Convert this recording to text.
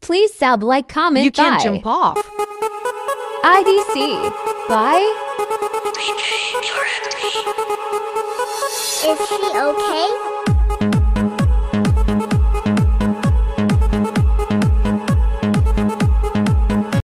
Please sub, like, comment, You can't bye. jump off. IDC. Bye. Is she okay?